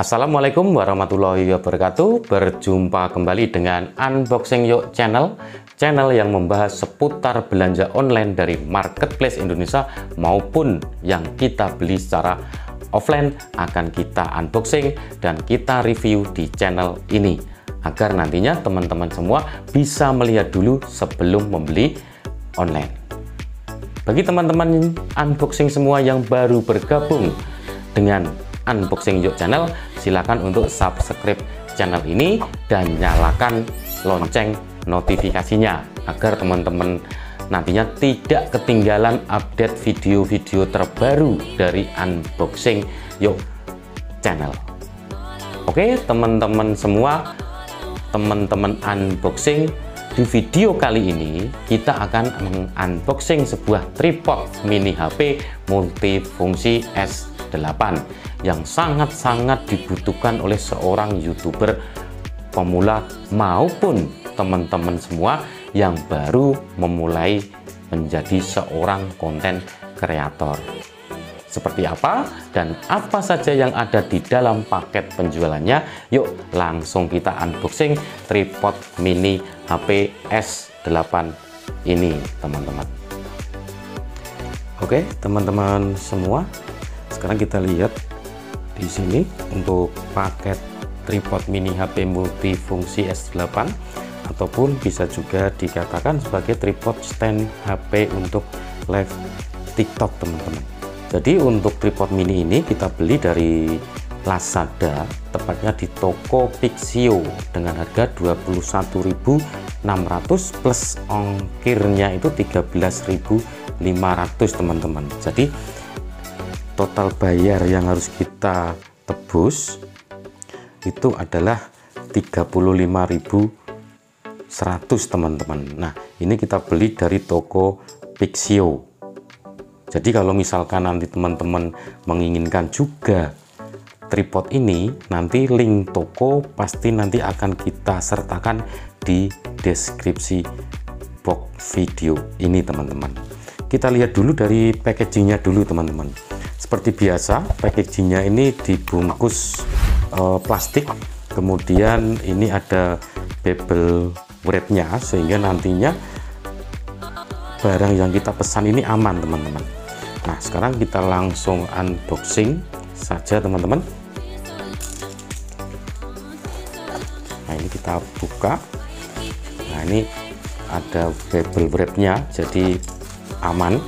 Assalamualaikum warahmatullahi wabarakatuh. Berjumpa kembali dengan Unboxing Yuk Channel yang membahas seputar belanja online dari marketplace Indonesia maupun yang kita beli secara offline akan kita unboxing dan kita review di channel ini agar nantinya teman-teman semua bisa melihat dulu sebelum membeli online. Bagi teman-teman unboxing semua yang baru bergabung dengan Unboxing Yuk Channel, silakan untuk subscribe channel ini dan nyalakan lonceng notifikasinya agar teman-teman nantinya tidak ketinggalan update video-video terbaru dari Unboxing Yuk Channel. Oke teman-teman semua, teman-teman unboxing, di video kali ini kita akan mengunboxing sebuah tripod mini HP multifungsi S8 yang sangat-sangat dibutuhkan oleh seorang YouTuber pemula maupun teman-teman semua yang baru memulai menjadi seorang konten kreator. Seperti apa dan apa saja yang ada di dalam paket penjualannya? Yuk langsung kita unboxing tripod mini HP S8 ini, teman-teman. Oke, teman-teman semua, sekarang kita lihat di sini untuk paket tripod mini HP multifungsi S8 ataupun bisa juga dikatakan sebagai tripod stand HP untuk live TikTok, teman-teman. Jadi untuk tripod mini ini kita beli dari Lazada, tepatnya di toko Pixio dengan harga 21.600 plus ongkirnya itu 13.500, teman-teman. Jadi total bayar yang harus kita tebus itu adalah 35.100, teman-teman. Nah, ini kita beli dari toko Pixio. Jadi kalau misalkan nanti teman-teman menginginkan juga tripod ini, nanti link toko pasti nanti akan kita sertakan di deskripsi box video ini, teman-teman. Kita lihat dulu dari packagingnya dulu, teman-teman. Seperti biasa, packagingnya ini dibungkus plastik, kemudian ini ada bubble wrapnya sehingga nantinya barang yang kita pesan ini aman, teman-teman. Nah, sekarang kita langsung unboxing saja, teman-teman. Nah, ini kita buka. Nah, ini ada bubble wrapnya, jadi aman.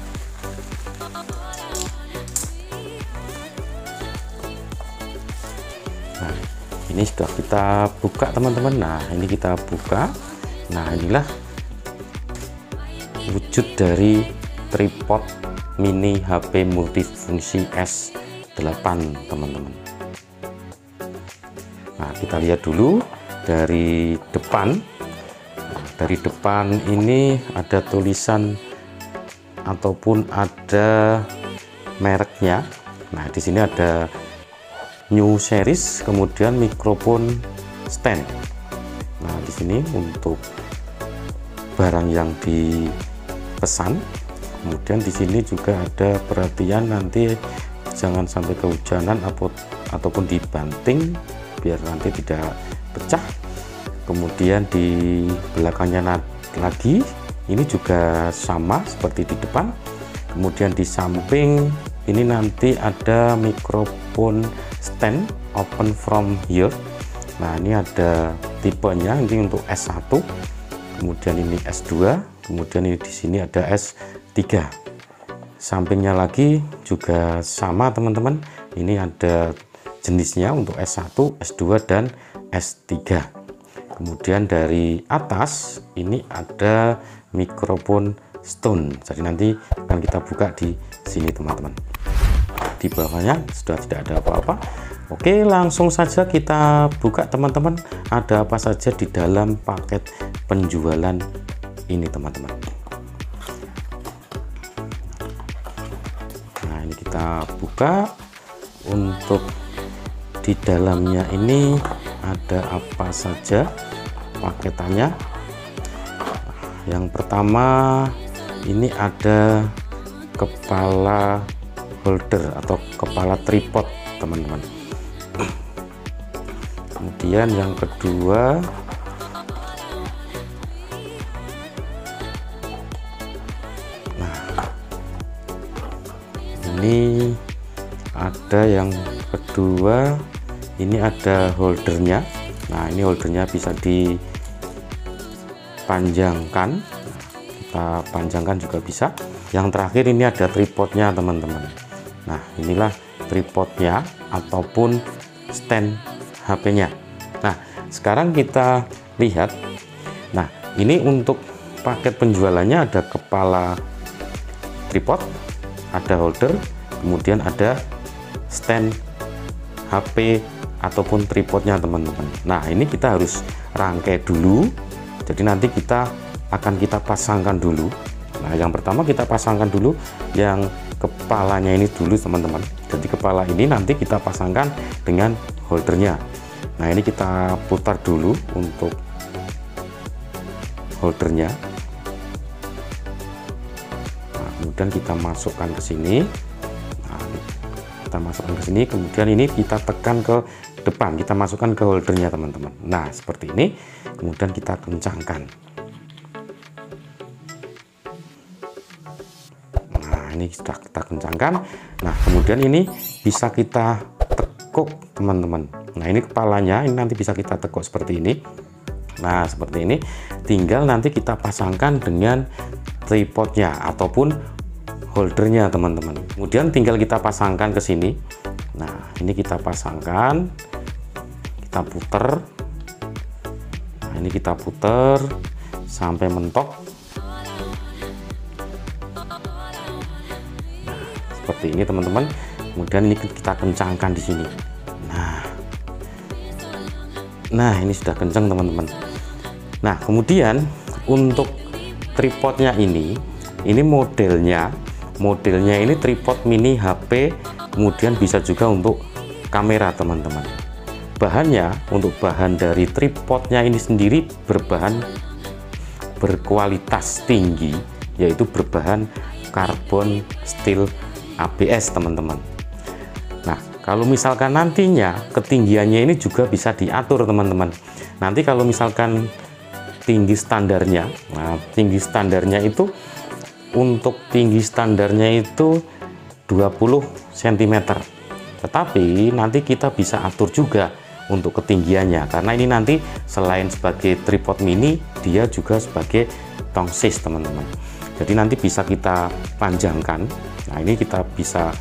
Nah, ini sudah kita buka, teman-teman. Nah, ini kita buka. Nah, inilah wujud dari tripod mini HP multifungsi S8, teman-teman. Nah, kita lihat dulu dari depan. Nah, dari depan ini ada tulisan ataupun ada mereknya. Nah, di sini ada new series, kemudian mikrofon stand. Nah, di sini untuk barang yang dipesan. Kemudian di sini juga ada perhatian nanti jangan sampai kehujanan ataupun dibanting biar nanti tidak pecah. Kemudian di belakangnya lagi ini juga sama seperti di depan. Kemudian di samping ini nanti ada mikrofon stand open from here. Nah, ini ada tipenya, ini untuk S1, kemudian ini S2, kemudian ini di sini ada S3. Sampingnya lagi juga sama, teman-teman. Ini ada jenisnya untuk S1, S2 dan S3. Kemudian dari atas ini ada mikrofon stone. Jadi nanti akan kita buka di sini, teman-teman. Di bawahnya sudah tidak ada apa-apa. Oke, langsung saja kita buka, teman-teman. Ada apa saja di dalam paket penjualan ini, teman-teman. Nah, ini kita buka. Untuk di dalamnya ini ada apa saja paketannya. Yang pertama ini ada kepala holder atau kepala tripod, teman-teman. Kemudian yang kedua, nah ini ada yang kedua, ini ada holdernya. Nah ini holdernya bisa dipanjangkan, kita panjangkan juga bisa. Yang terakhir ini ada tripodnya teman-teman. Nah inilah tripodnya ataupun stand HP-nya. Nah sekarang kita lihat. Nah ini untuk paket penjualannya ada kepala tripod, ada holder, kemudian ada stand HP ataupun tripodnya teman-teman. Nah ini kita harus rangkai dulu, jadi nanti kita pasangkan dulu. Nah yang pertama kita pasangkan dulu yang kepalanya ini dulu teman-teman. Jadi kepala ini nanti kita pasangkan dengan holdernya. Nah ini kita putar dulu untuk holdernya. Nah, kemudian kita masukkan ke sini. Nah, kita masukkan ke sini, kemudian ini kita tekan ke depan, kita masukkan ke holdernya teman-teman. Nah seperti ini, kemudian kita kencangkan. Nah ini sudah kita kencangkan. Nah kemudian ini bisa kita tekuk teman-teman. Nah ini kepalanya, ini nanti bisa kita tekuk seperti ini. Nah seperti ini, tinggal nanti kita pasangkan dengan tripodnya ataupun holdernya teman-teman. Kemudian tinggal kita pasangkan ke sini. Nah ini kita pasangkan, kita puter. Nah ini kita puter sampai mentok. Nah, seperti ini teman-teman. Kemudian ini kita kencangkan di sini. Nah ini sudah kencang teman-teman. Nah kemudian untuk tripodnya ini modelnya ini tripod mini HP, kemudian bisa juga untuk kamera teman-teman. Bahannya, untuk bahan dari tripodnya ini sendiri berkualitas tinggi, yaitu berbahan karbon steel ABS teman-teman. Nah kalau misalkan nantinya ketinggiannya ini juga bisa diatur teman-teman. Nanti kalau misalkan tinggi standarnya, nah tinggi standarnya itu, untuk tinggi standarnya itu 20 cm. Tetapi nanti kita bisa atur juga untuk ketinggiannya, karena ini nanti selain sebagai tripod mini, dia juga sebagai tongsis teman-teman. Jadi nanti bisa kita panjangkan. Nah ini kita bisa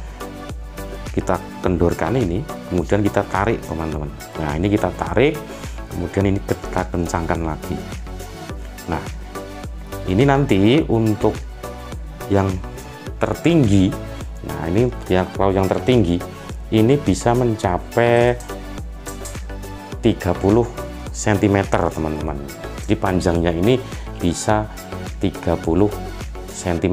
kendorkan ini, kemudian kita tarik teman-teman. Nah ini kita tarik, kemudian ini kita kencangkan lagi. Nah ini nanti untuk yang tertinggi, nah ini ya, kalau yang tertinggi ini bisa mencapai 30 cm teman-teman. Jadi panjangnya ini bisa 30 cm.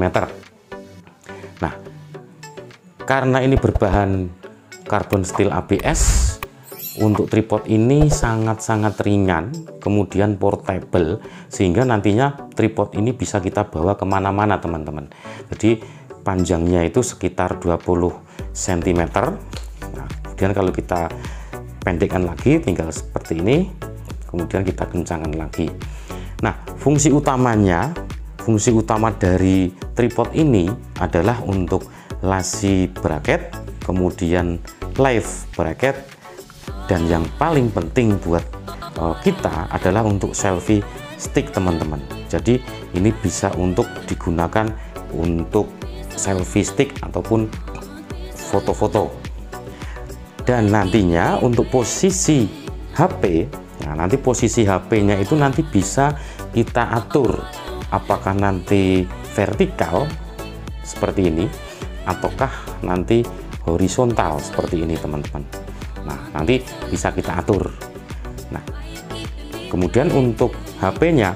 Nah karena ini berbahan karbon steel ABS, untuk tripod ini sangat-sangat ringan, kemudian portable, sehingga nantinya tripod ini bisa kita bawa kemana-mana teman-teman. Jadi panjangnya itu sekitar 20 cm. Nah, kemudian kalau kita pendekkan lagi, tinggal seperti ini, kemudian kita kencangkan lagi. Nah fungsi utama dari tripod ini adalah untuk lacy bracket, kemudian live bracket, dan yang paling penting buat kita adalah untuk selfie stick teman-teman. Jadi ini bisa untuk digunakan untuk selfie stick ataupun foto-foto. Dan nantinya untuk posisi HP, nah nanti posisi HP-nya itu nanti bisa kita atur, apakah nanti vertikal seperti ini ataukah nanti horizontal seperti ini teman-teman. Nah nanti bisa kita atur. Nah kemudian untuk HP-nya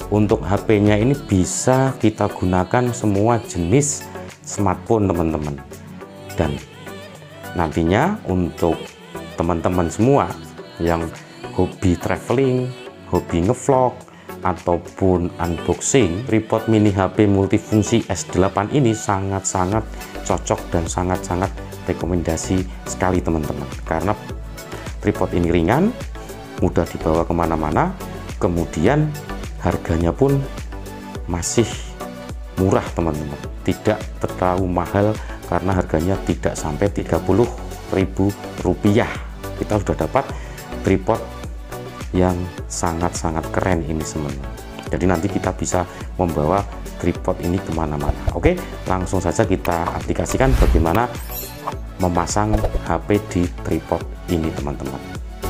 ini bisa kita gunakan semua jenis smartphone teman-teman. Dan nantinya untuk teman-teman semua yang hobi traveling, hobi ngevlog, ataupun unboxing, tripod mini HP multifungsi S8 ini sangat-sangat cocok dan sangat-sangat rekomendasi sekali teman-teman, karena tripod ini ringan, mudah dibawa kemana-mana, kemudian harganya pun masih murah teman-teman, tidak terlalu mahal karena harganya tidak sampai Rp30.000. Kita sudah dapat tripod yang sangat-sangat keren ini teman-teman. Jadi nanti kita bisa membawa tripod ini kemana-mana. Oke, langsung saja kita aplikasikan bagaimana memasang HP di tripod ini teman-teman.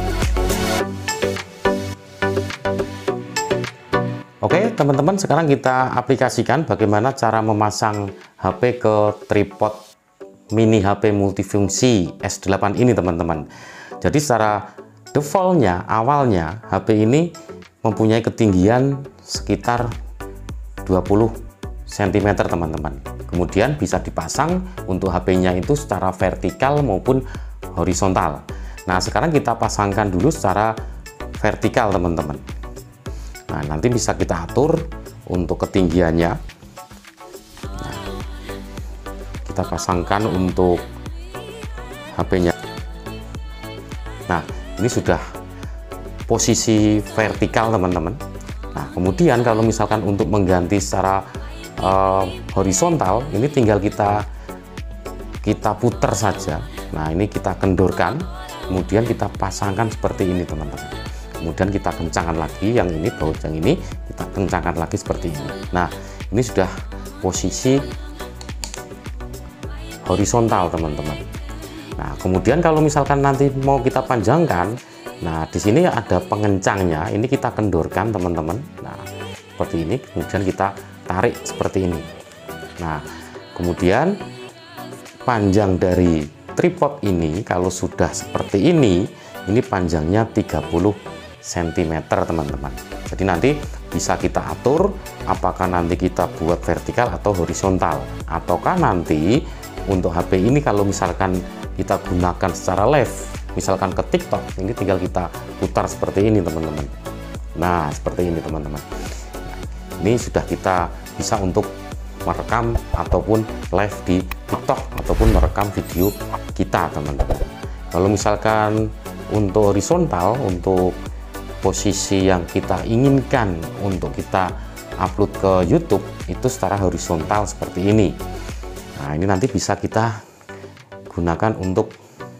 Oke teman-teman, sekarang kita aplikasikan bagaimana cara memasang HP ke tripod mini HP multifungsi S8 ini teman-teman. Jadi secara defaultnya, awalnya HP ini mempunyai ketinggian sekitar 20 cm teman-teman. Kemudian bisa dipasang untuk HP-nya itu secara vertikal maupun horizontal. Nah sekarang kita pasangkan dulu secara vertikal teman-teman. Nah nanti bisa kita atur untuk ketinggiannya. Nah, kita pasangkan untuk HP-nya. Nah ini sudah posisi vertikal teman-teman. Nah kemudian kalau misalkan untuk mengganti secara horizontal, ini tinggal kita putar saja. Nah ini kita kendorkan, kemudian kita pasangkan seperti ini teman-teman. Kemudian kita kencangkan lagi, yang ini baut yang ini kita kencangkan lagi seperti ini. Nah ini sudah posisi horizontal teman-teman. Nah kemudian kalau misalkan nanti mau kita panjangkan, nah di sini ada pengencangnya, ini kita kendorkan teman-teman. Nah seperti ini, kemudian kita tarik seperti ini. Nah kemudian panjang dari tripod ini kalau sudah seperti ini panjangnya 30 cm teman-teman. Jadi nanti bisa kita atur apakah nanti kita buat vertikal atau horizontal, ataukah nanti untuk HP ini kalau misalkan kita gunakan secara live, misalkan ke TikTok, ini tinggal kita putar seperti ini teman-teman. Nah seperti ini teman-teman. Ini sudah kita bisa untuk merekam ataupun live di TikTok ataupun merekam video kita teman-teman. Kalau misalkan untuk horizontal, untuk posisi yang kita inginkan untuk kita upload ke YouTube itu secara horizontal seperti ini. Nah ini nanti bisa kita gunakan untuk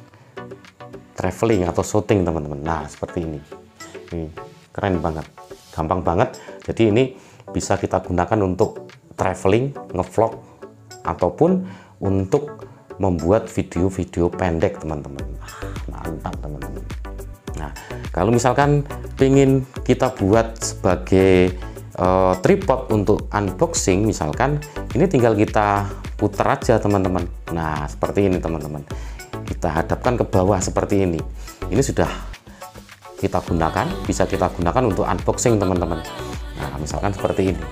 traveling atau syuting teman-teman. Nah seperti ini keren banget, gampang banget. Jadi ini bisa kita gunakan untuk traveling, ngevlog, ataupun untuk membuat video-video pendek teman-teman. Mantap teman-teman. Nah kalau misalkan ingin kita buat sebagai tripod untuk unboxing misalkan, ini tinggal kita putar aja teman-teman. Nah seperti ini teman-teman, kita hadapkan ke bawah seperti ini. Ini sudah kita gunakan, bisa kita gunakan untuk unboxing teman-teman. Nah misalkan seperti ini.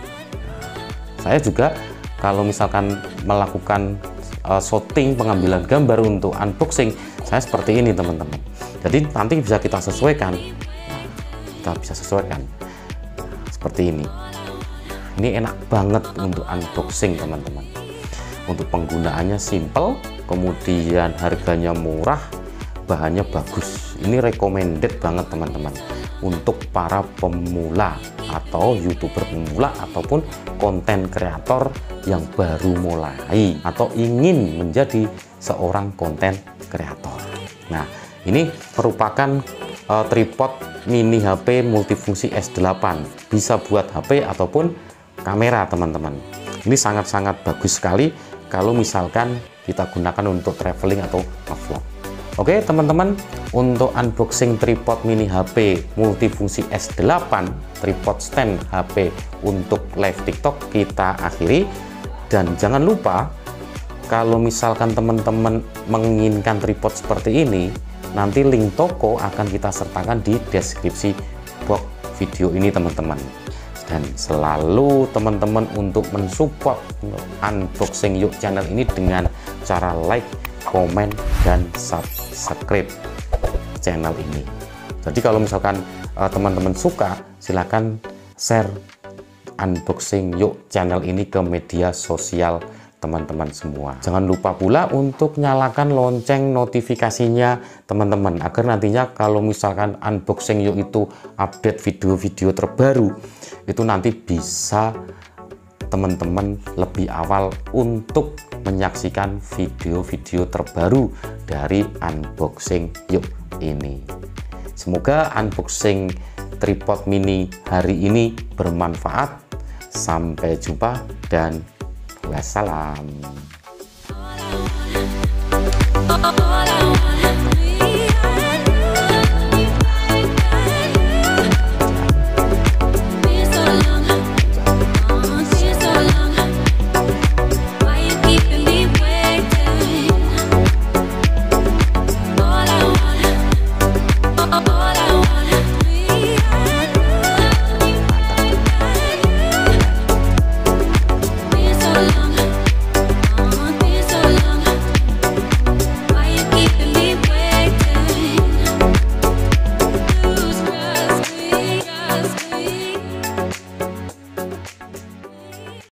Saya juga kalau misalkan melakukan shooting, pengambilan gambar untuk unboxing, saya seperti ini teman-teman. Jadi nanti bisa kita sesuaikan. Kita bisa sesuaikan seperti ini. Ini enak banget untuk unboxing teman-teman. Untuk penggunaannya simple, kemudian harganya murah, bahannya bagus. Ini recommended banget teman-teman untuk para pemula atau YouTuber pemula ataupun konten kreator yang baru mulai atau ingin menjadi seorang konten kreator. Nah ini merupakan tripod mini HP multifungsi S8, bisa buat HP ataupun kamera teman-teman. Ini sangat-sangat bagus sekali kalau misalkan kita gunakan untuk traveling atau vlog. Oke teman-teman, untuk unboxing tripod mini HP multifungsi S8, tripod stand HP untuk live TikTok kita akhiri. Dan jangan lupa kalau misalkan teman-teman menginginkan tripod seperti ini, nanti link toko akan kita sertakan di deskripsi box video ini teman-teman. Dan selalu teman-teman untuk mensupport Unboxing Yuk channel ini dengan cara like, komen, dan subscribe channel ini. Jadi kalau misalkan teman-teman suka, silahkan share Unboxing Yuk channel ini ke media sosial teman-teman semua. Jangan lupa pula untuk nyalakan lonceng notifikasinya teman-teman, agar nantinya kalau misalkan Unboxing Yuk itu update video-video terbaru, itu nanti bisa teman-teman lebih awal untuk menyaksikan video-video terbaru dari Unboxing Yuk ini. Semoga unboxing tripod mini hari ini bermanfaat. Sampai jumpa dan wassalam.